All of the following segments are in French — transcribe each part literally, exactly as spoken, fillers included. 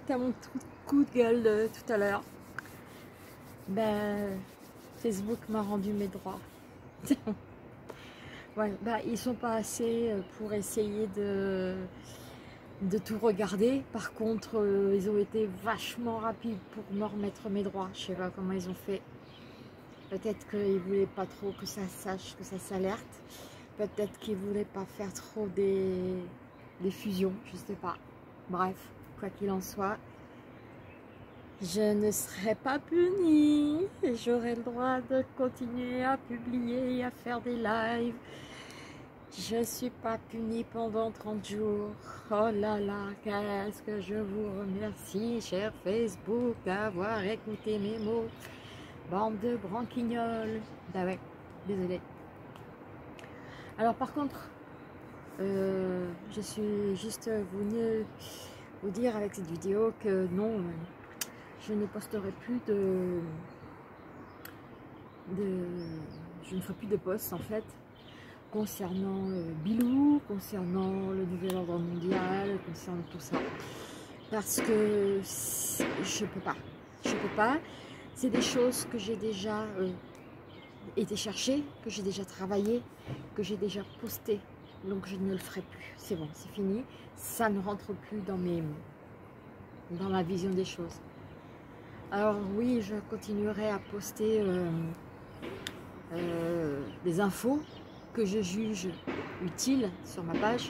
suite à mon coup de gueule de tout à l'heure, ben, Facebook m'a rendu mes droits. Ouais, ben, ils sont pas assez pour essayer de, de tout regarder. Par contre, euh, ils ont été vachement rapides pour me remettre mes droits. Je sais pas comment ils ont fait. Peut-être qu'ils voulaient pas trop que ça sache, que ça s'alerte. Peut-être qu'ils voulaient pas faire trop des, des fusions, je sais pas. Bref, quoi qu'il en soit, je ne serai pas punie. J'aurai le droit de continuer à publier, à faire des lives. Je ne suis pas punie pendant trente jours. Oh là là, qu'est-ce que je vous remercie, cher Facebook, d'avoir écouté mes mots. Bande de branquignoles. Bah ouais, désolée. Alors par contre, euh, je suis juste venue vous dire avec cette vidéo que non, je ne posterai plus de, de je ne ferai plus de posts en fait concernant euh, Bilou, concernant le nouvel ordre mondial, concernant tout ça, parce que je peux pas, je peux pas. C'est des choses que j'ai déjà euh, été chercher, que j'ai déjà travaillé, que j'ai déjà posté, donc je ne le ferai plus. C'est bon, c'est fini. Ça ne rentre plus dans mes, dans ma vision des choses. Alors oui, je continuerai à poster euh, euh, des infos que je juge utiles sur ma page.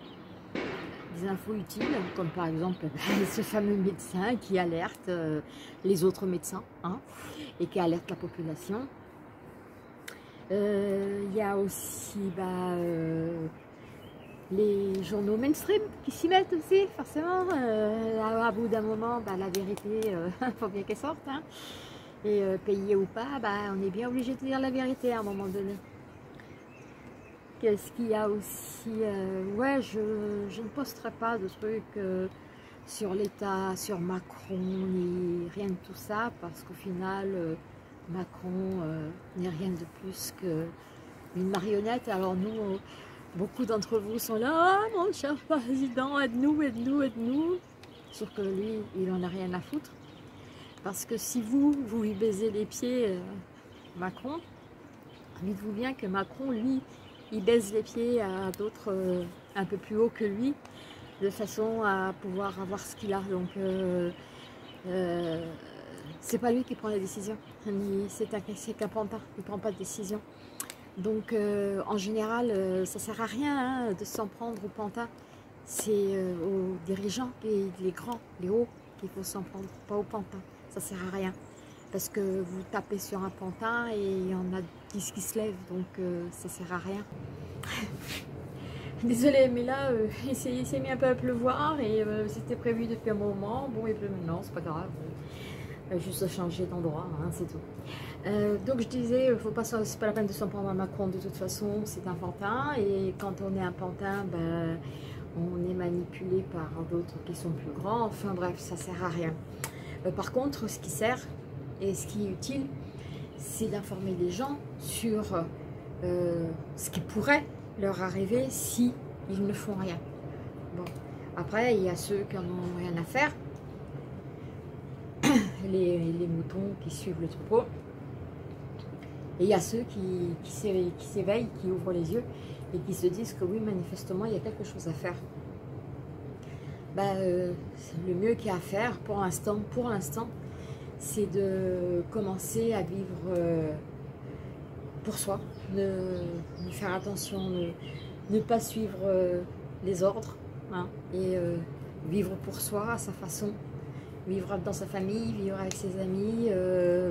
Des infos utiles, comme par exemple ce fameux médecin qui alerte euh, les autres médecins, hein, et qui alerte la population. Il euh, y a aussi bah, euh, les journaux mainstream qui s'y mettent aussi, forcément. Euh, à, à bout d'un moment, bah, la vérité, il euh, faut bien qu'elle sorte. Hein. Et euh, payé ou pas, bah, on est bien obligé de dire la vérité à un moment donné. Qu'est-ce qu'il y a aussi euh, ouais, je, je ne posterai pas de trucs euh, sur l'État, sur Macron, ni rien de tout ça, parce qu'au final, euh, Macron euh, n'est rien de plus qu'une marionnette. Alors nous, euh, beaucoup d'entre vous sont là, ah, mon cher président, aide-nous, aide-nous, aide-nous. Sauf que lui, il n'en a rien à foutre. Parce que si vous, vous lui baisez les pieds, euh, Macron, dites-vous bien que Macron, lui, il baise les pieds à d'autres euh, un peu plus haut que lui, de façon à pouvoir avoir ce qu'il a. Donc, euh, euh, c'est pas lui qui prend les décisions. C'est qu'un pantin, il ne prend pas de décision. Donc, euh, en général, euh, ça sert à rien hein, de s'en prendre au pantin. C'est euh, aux dirigeants, les, les grands, les hauts, qu'il faut s'en prendre, pas au pantin. Ça sert à rien. Parce que vous tapez sur un pantin et il y en a dix qui se lèvent, donc euh, ça sert à rien. Désolée, mais là, euh, il s'est mis un peu à pleuvoir et euh, c'était prévu depuis un moment. Bon, il pleut maintenant, c'est pas grave. Euh, juste changer d'endroit, hein, c'est tout. Euh, donc je disais, faut pas, c'est pas la peine de s'en prendre à Macron, de toute façon, c'est un pantin. Et quand on est un pantin, ben, on est manipulé par d'autres qui sont plus grands. Enfin bref, ça sert à rien. Euh, par contre, ce qui sert, et ce qui est utile, c'est d'informer les gens sur euh, ce qui pourrait leur arriver si ils ne font rien. Bon, après, il y a ceux qui n'en ont rien à faire, les, les moutons qui suivent le troupeau, et il y a ceux qui, qui s'éveillent, qui ouvrent les yeux et qui se disent que oui, manifestement, il y a quelque chose à faire. Ben, euh, le mieux qu'il y a à faire pour l'instant, pour l'instant, c'est de commencer à vivre euh, pour soi, de, de faire attention, de ne pas suivre euh, les ordres, hein, et euh, vivre pour soi, à sa façon, vivre dans sa famille, vivre avec ses amis, euh,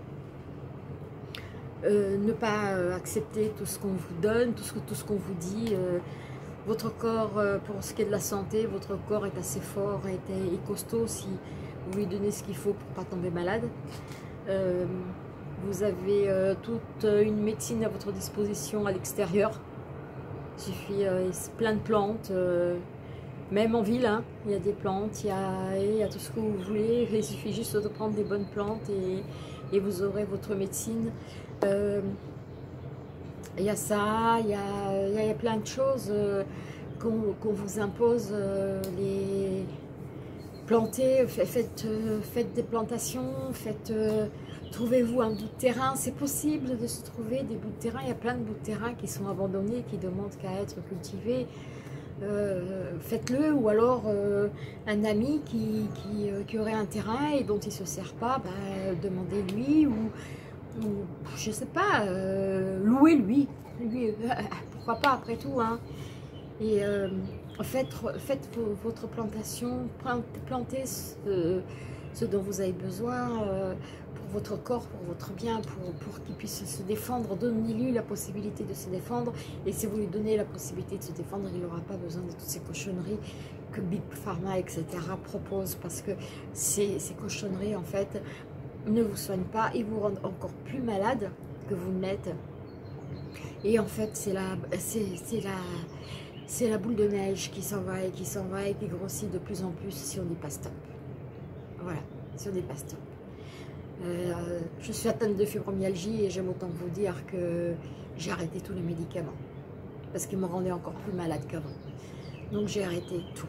euh, ne pas euh, accepter tout ce qu'on vous donne, tout ce, tout ce qu'on vous dit. Euh, votre corps, euh, pour ce qui est de la santé, votre corps est assez fort et est, est costaud si vous lui donnez ce qu'il faut pour ne pas tomber malade. Euh, vous avez euh, toute une médecine à votre disposition à l'extérieur. Il suffit euh, plein de plantes, euh, même en ville, hein, il y a des plantes, il y a, il y a tout ce que vous voulez. Il suffit juste de prendre des bonnes plantes et, et vous aurez votre médecine. Euh, il y a ça, il y a, il y a plein de choses euh, qu'on qu'on vous impose. Euh, les plantez, faites, euh, faites des plantations, faites, euh, trouvez-vous un bout de terrain. C'est possible de se trouver des bouts de terrain. Il y a plein de bouts de terrain qui sont abandonnés, qui demandent qu'à être cultivés. Euh, faites-le, ou alors euh, un ami qui, qui, euh, qui aurait un terrain et dont il ne se sert pas, bah, demandez-lui, ou, ou je sais pas, euh, louez-lui, lui, pourquoi pas après tout, hein. Et euh, faites, faites votre plantation, plantez ce, ce dont vous avez besoin euh, pour votre corps, pour votre bien, pour, pour qu'il puisse se défendre. Donnez-lui la possibilité de se défendre, et si vous lui donnez la possibilité de se défendre, il n'aura pas besoin de toutes ces cochonneries que Big Pharma, et cetera proposent, parce que ces, ces cochonneries en fait ne vous soignent pas et vous rendent encore plus malade que vous n'êtes. Et en fait c'est la, c'est la c'est la boule de neige qui s'en va et qui s'en va et qui grossit de plus en plus si on n'est pas stop. Voilà, si on n'est pas stop. Euh, je suis atteinte de fibromyalgie et j'aime autant vous dire que j'ai arrêté tous les médicaments parce qu'ils me rendaient encore plus malade qu'avant. Donc j'ai arrêté tout.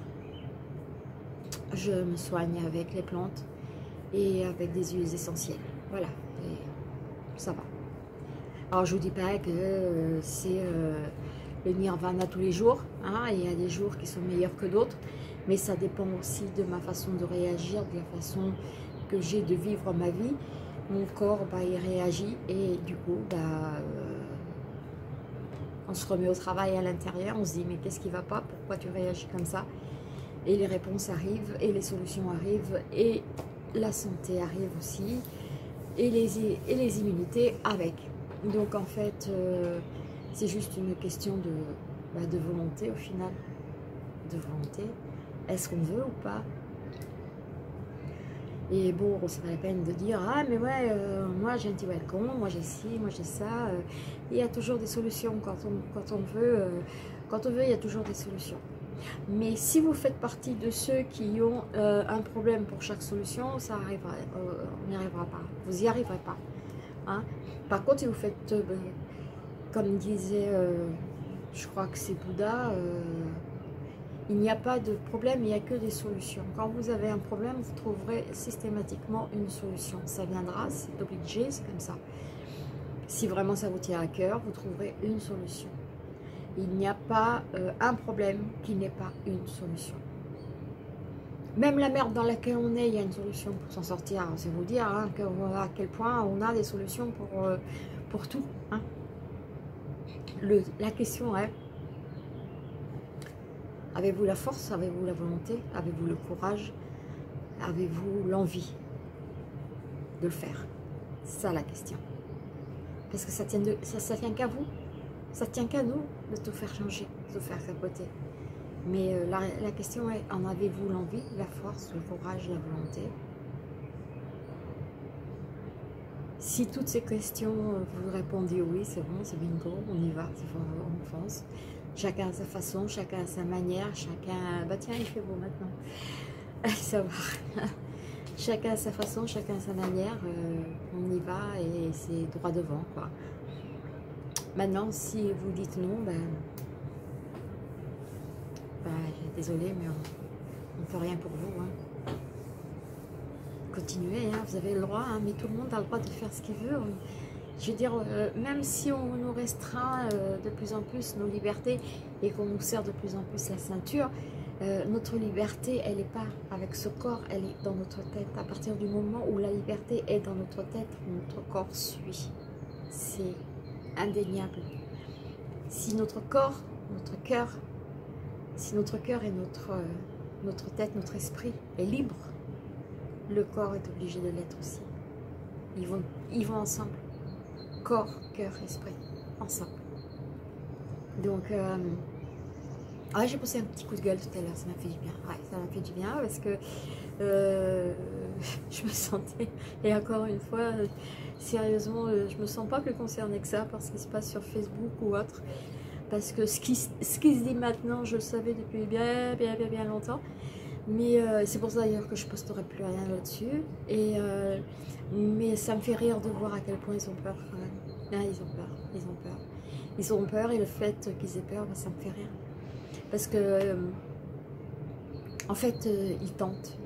Je me soigne avec les plantes et avec des huiles essentielles. Voilà, et ça va. Alors je vous dis pas que euh, c'est euh, le nirvana tous les jours, hein, il y a des jours qui sont meilleurs que d'autres, mais ça dépend aussi de ma façon de réagir, de la façon que j'ai de vivre ma vie. Mon corps, bah, il réagit et du coup, bah, euh, on se remet au travail à l'intérieur, on se dit mais qu'est-ce qui va pas, pourquoi tu réagis comme ça? Et les réponses arrivent, et les solutions arrivent, et la santé arrive aussi, et les, et les immunités avec. Donc en fait, euh, c'est juste une question de, bah, de volonté au final. De volonté. Est-ce qu'on veut ou pas? Et bon, c'est pas la peine de dire, ah mais ouais, euh, moi j'ai un petit balcon, moi j'ai ci, moi j'ai ça. Euh, il y a toujours des solutions quand on, quand on veut. Euh, quand on veut, il y a toujours des solutions. Mais si vous faites partie de ceux qui ont euh, un problème pour chaque solution, ça arrivera, euh, on n'y arrivera pas. Vous n'y arriverez pas. Hein? Par contre, si vous faites, euh, comme disait, euh, je crois que c'est Bouddha, euh, il n'y a pas de problème, il n'y a que des solutions. Quand vous avez un problème, vous trouverez systématiquement une solution. Ça viendra, c'est obligé, c'est comme ça. Si vraiment ça vous tient à cœur, vous trouverez une solution. Il n'y a pas euh, un problème qui n'ait pas une solution. Même la merde dans laquelle on est, il y a une solution pour s'en sortir. C'est vous dire hein, que, à quel point on a des solutions pour, euh, pour tout. Hein. Le, la question est, avez-vous la force, avez-vous la volonté, avez-vous le courage, avez-vous l'envie de le faire? C'est ça la question. Parce que ça tient, de, ça, ça tient qu'à vous, ça tient qu'à nous de tout faire changer, de tout faire capoter. Mais euh, la, la question est, en avez-vous l'envie, la force, le courage, la volonté? Si toutes ces questions, vous répondez oui, c'est bon, c'est bingo, on y va, on fonce. Chacun à sa façon, chacun à sa manière, chacun... Bah tiens, il fait beau maintenant. Ça va. Chacun à sa façon, chacun à sa manière, euh, on y va et c'est droit devant, quoi. Maintenant, si vous dites non, ben... ben désolé, mais on ne peut rien pour vous, hein. Continuez, hein, vous avez le droit, hein, mais tout le monde a le droit de faire ce qu'il veut. Je veux dire, euh, même si on nous restreint euh, de plus en plus nos libertés et qu'on nous serre de plus en plus la ceinture, euh, notre liberté, elle n'est pas avec ce corps, elle est dans notre tête. À partir du moment où la liberté est dans notre tête, notre corps suit. C'est indéniable. Si notre corps, notre cœur, si notre cœur et notre, euh, notre tête, notre esprit est libre, le corps est obligé de l'être aussi. Ils vont, ils vont ensemble. Corps, cœur, esprit, ensemble. Donc, euh, ah, j'ai poussé un petit coup de gueule tout à l'heure, ça m'a fait du bien. Ouais, ça m'a fait du bien parce que euh, je me sentais, et encore une fois, euh, sérieusement, euh, je me sens pas plus concernée que ça par ce qui se passe sur Facebook ou autre. Parce que ce qui, ce qui se dit maintenant, je le savais depuis bien, bien, bien, bien longtemps. Mais euh, c'est pour ça d'ailleurs que je posterai plus rien là-dessus. Et euh, mais ça me fait rire de voir à quel point ils ont peur quand même. Ah, ils ont peur, ils ont peur. Ils ont peur et le fait qu'ils aient peur, bah, ça me fait rire. Parce que, euh, en fait, euh, ils tentent.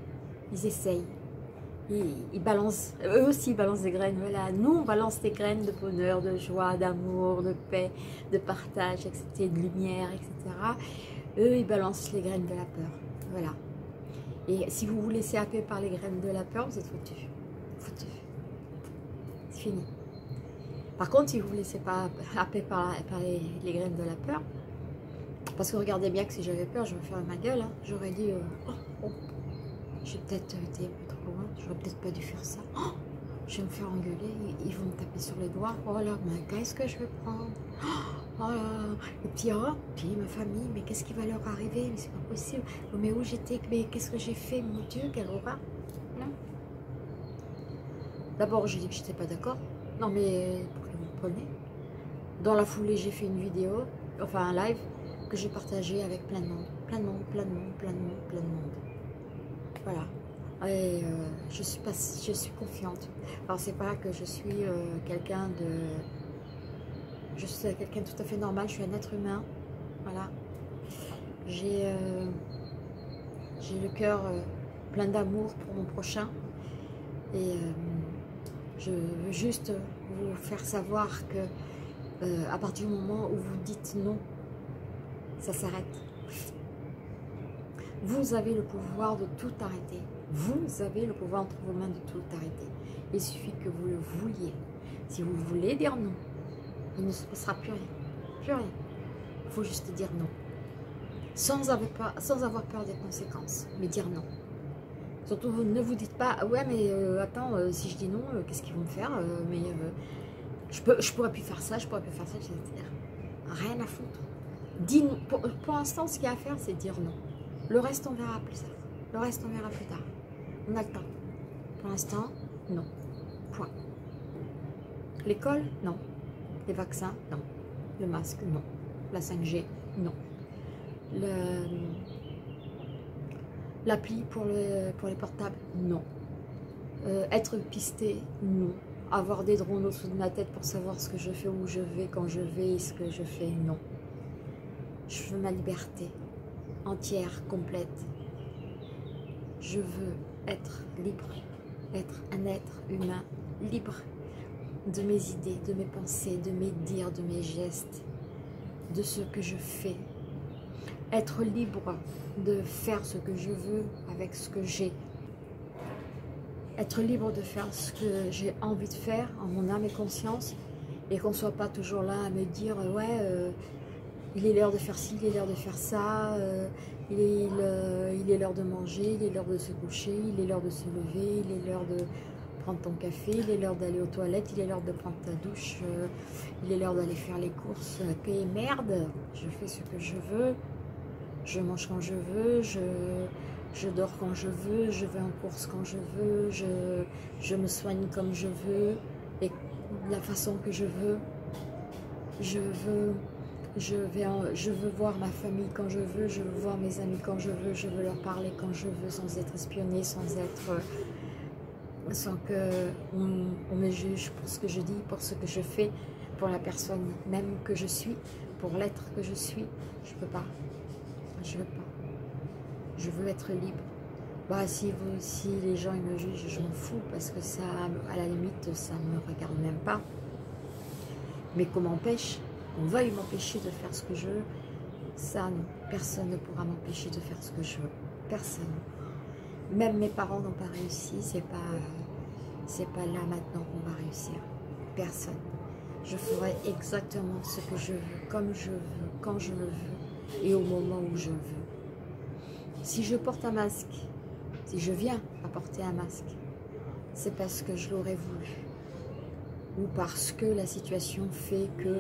ils essayent. Ils, ils balancent, eux aussi ils balancent des graines. Voilà, nous on balance des graines de bonheur, de joie, d'amour, de paix, de partage, et cetera, de lumière, et cetera. Eux ils balancent les graines de la peur. Voilà. Et si vous vous laissez happer par les graines de la peur, vous êtes foutu. Foutu. C'est fini. Par contre, si vous ne vous laissez pas happer par, par les, les graines de la peur, parce que regardez bien que si j'avais peur, je me ferais ma gueule. Hein. J'aurais dit, euh, oh, oh, j'ai peut-être été un peu trop loin, j'aurais peut-être pas dû faire ça. Oh, je vais me faire engueuler, ils, ils vont me taper sur les doigts. Oh là, mais qu'est-ce que je vais prendre? Oh là, et puis, oh, puis ma famille, mais qu'est-ce qui va leur arriver? Mais c'est pas possible. Oh, mais où j'étais? Mais qu'est-ce que j'ai fait? Mon Dieu, quelle horreur! Non. D'abord, j'ai dit que j'étais pas d'accord. Non, mais pour que vous preniez. Dans la foulée, j'ai fait une vidéo, enfin un live, que j'ai partagé avec plein de monde. Plein de monde, plein de monde, plein de monde, plein de monde. Voilà. Et euh, je suis pas, je suis confiante. Alors c'est pas que je suis euh, quelqu'un de, je suis quelqu'un de tout à fait normal. Je suis un être humain. Voilà. J'ai, euh, j'ai le cœur euh, plein d'amour pour mon prochain. Et euh, je veux juste vous faire savoir que euh, à partir du moment où vous dites non, ça s'arrête. Vous avez le pouvoir de tout arrêter. Vous avez le pouvoir entre vos mains de tout arrêter. Il suffit que vous le vouliez. Si vous voulez dire non, il ne se passera plus rien. Plus rien. Il faut juste dire non. Sans avoir peur, sans avoir peur des conséquences. Mais dire non. Surtout, vous ne vous dites pas, ouais, mais euh, attends, euh, si je dis non, euh, qu'est-ce qu'ils vont me faire euh, Mais euh, je, peux, je pourrais plus faire ça, je pourrais plus faire ça, et cetera. Rien à foutre. Dis non. Pour, pour l'instant, ce qu'il y a à faire, c'est dire non. Le reste, on verra plus tard. Le reste, on verra plus tard. On a le temps. Pour l'instant, non. Point. L'école, non. Les vaccins, non. Le masque, non. La cinq G, non. L'appli pour, le, pour les portables, non. Euh, être pisté, non. Avoir des drones au-dessous de ma tête pour savoir ce que je fais, où je vais, quand je vais, et ce que je fais, non. Je veux ma liberté entière, complète. Je veux être libre, être un être humain libre de mes idées, de mes pensées, de mes dires, de mes gestes, de ce que je fais. Être libre de faire ce que je veux avec ce que j'ai. Être libre de faire ce que j'ai envie de faire en mon âme et conscience, et qu'on ne soit pas toujours là à me dire « ouais, euh, il est l'heure de faire ci, il est l'heure de faire ça, euh, il est euh, il est l'heure de manger, il est l'heure de se coucher, il est l'heure de se lever, il est l'heure de prendre ton café, il est l'heure d'aller aux toilettes, il est l'heure de prendre ta douche, euh, il est l'heure d'aller faire les courses. Et merde, je fais ce que je veux, je mange quand je veux, je, je dors quand je veux, je vais en course quand je veux, je, je me soigne comme je veux, et de la façon que je veux. Je veux... Je, vais en, je veux voir ma famille quand je veux, je veux voir mes amis quand je veux, je veux leur parler quand je veux, sans être espionnée, sans être, sans qu'on on me juge pour ce que je dis, pour ce que je fais, pour la personne même que je suis, pour l'être que je suis. Je peux pas, je veux pas, je veux être libre. Bah si, vous, si les gens ils me jugent, je m'en fous, parce que ça, à la limite, ça me regarde même pas. Mais qu'on m'empêche, on veuille m'empêcher de faire ce que je veux, ça non, personne ne pourra m'empêcher de faire ce que je veux, personne. Même mes parents n'ont pas réussi, c'est pas, c'est pas là maintenant qu'on va réussir, personne. Je ferai exactement ce que je veux, comme je veux, quand je le veux, et au moment où je veux. Si je porte un masque, si je viens à porter un masque, c'est parce que je l'aurais voulu, ou parce que la situation fait que...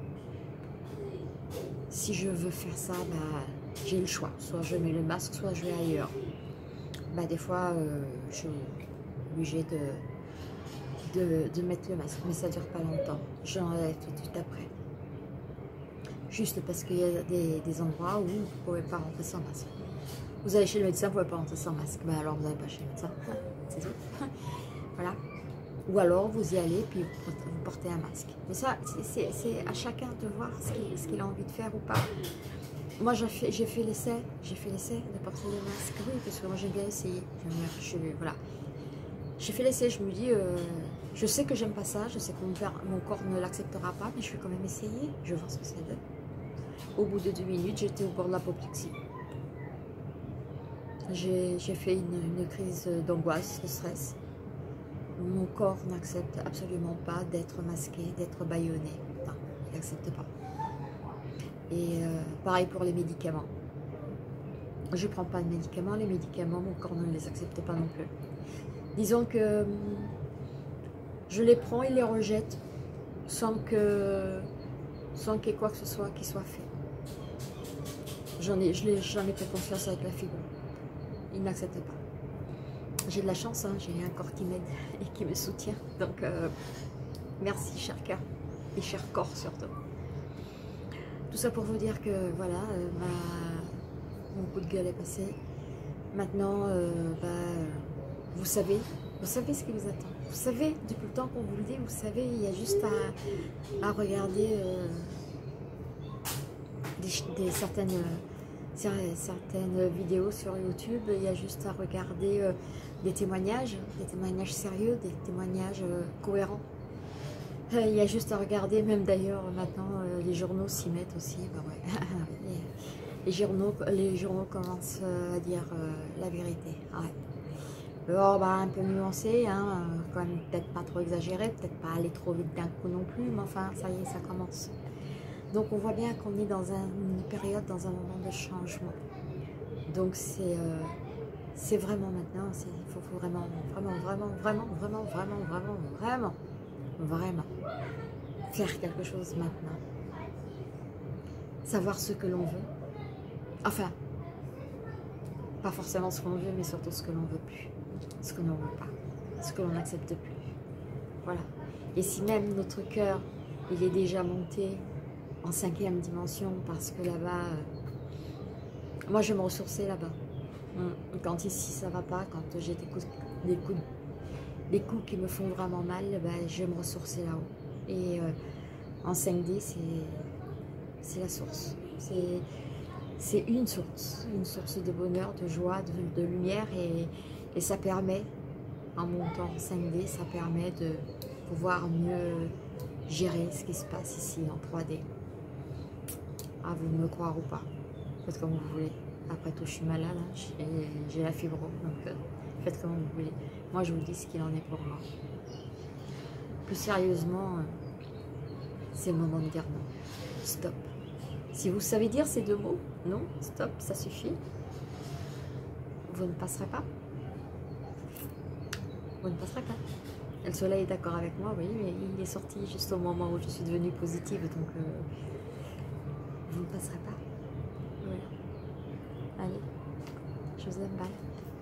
Si je veux faire ça, bah, j'ai le choix. Soit je mets le masque, soit je vais ailleurs. Bah, des fois, euh, je suis obligée de, de, de mettre le masque. Mais ça ne dure pas longtemps. J'enlève tout de suite après. Juste parce qu'il y a des, des endroits où vous ne pouvez pas rentrer sans masque. Vous allez chez le médecin, vous ne pouvez pas rentrer sans masque. Bah, alors vous n'allez pas chez le médecin. C'est tout. Voilà. Ou alors vous y allez puis vous portez un masque. Mais ça, c'est à chacun de voir ce qu'il ce qu'il a envie de faire ou pas. moi j'ai fait, j'ai fait l'essai, j'ai fait l'essai de porter le masque, oui, parce que moi j'ai bien essayé. Je, je, voilà. J'ai fait l'essai, je me dis, euh, je sais que j'aime pas ça, je sais que mon, mon corps ne l'acceptera pas, mais je vais quand même essayer, je vais voir ce que ça donne. Au bout de deux minutes, j'étais au bord de l'apoplexie. J'ai fait une, une crise d'angoisse, de stress. Mon corps n'accepte absolument pas d'être masqué, d'être bâillonné. Non, il n'accepte pas. Et euh, pareil pour les médicaments. Je ne prends pas de médicaments, les médicaments, mon corps ne les accepte pas non plus. Disons que je les prends et les rejette sans que sans qu'il y ait quoi que ce soit qui soit fait. J'en ai, je n'ai jamais fait confiance avec la fibre. Il n'accepte pas. J'ai de la chance, hein, j'ai un corps qui m'aide et qui me soutient. Donc, euh, merci, cher cœur et cher corps surtout. Tout ça pour vous dire que voilà, euh, ma, mon coup de gueule est passé. Maintenant, euh, bah, vous savez, vous savez ce qui vous attend. Vous savez, depuis le temps qu'on vous le dit, vous savez, il y a juste à, à regarder euh, des, des certaines, euh, certaines vidéos sur YouTube. Il y a juste à regarder euh, des témoignages, des témoignages sérieux, des témoignages euh, cohérents. Euh, il y a juste à regarder, même d'ailleurs maintenant, euh, les journaux s'y mettent aussi. Bah ouais. les, les, journaux, les journaux commencent euh, à dire euh, la vérité. Ouais. Alors, bah, un peu nuancé, hein, quand même peut-être pas trop exagéré, peut-être pas aller trop vite d'un coup non plus, mais enfin, ça y est, ça commence. Donc, on voit bien qu'on est dans un, une période, dans un moment de changement. Donc, c'est euh, c'est vraiment maintenant, il faut, faut vraiment, vraiment, vraiment, vraiment, vraiment, vraiment, vraiment, vraiment, vraiment faire quelque chose maintenant. Savoir ce que l'on veut. Enfin, pas forcément ce qu'on veut, mais surtout ce que l'on veut plus. Ce que l'on ne veut pas, ce que l'on n'accepte plus. Voilà. Et si même notre cœur, il est déjà monté en cinquième dimension, parce que là-bas, euh, moi je vais me ressourcer là-bas. Quand ici ça va pas, quand j'ai des coups, des, coups, des coups qui me font vraiment mal, ben, je vais me ressourcer là-haut. Et euh, en cinq D, c'est la source. C'est une source, une source de bonheur, de joie, de, de lumière, et Et ça permet, en montant en cinq D, ça permet de pouvoir mieux gérer ce qui se passe ici en trois D. À vous de me croire ou pas, faites comme vous voulez. Après tout, je suis malade, hein, j'ai la fibrome, donc euh, faites comme vous voulez. Moi, je vous dis ce qu'il en est pour moi. Plus sérieusement, euh, c'est le moment de dire non. Stop. Si vous savez dire ces deux mots, non, stop, ça suffit. Vous ne passerez pas. Vous ne passerez pas. Et le soleil est d'accord avec moi, oui, mais il est sorti juste au moment où je suis devenue positive, donc euh, vous ne passerez pas. Voilà. Allez, je vous aime, bye.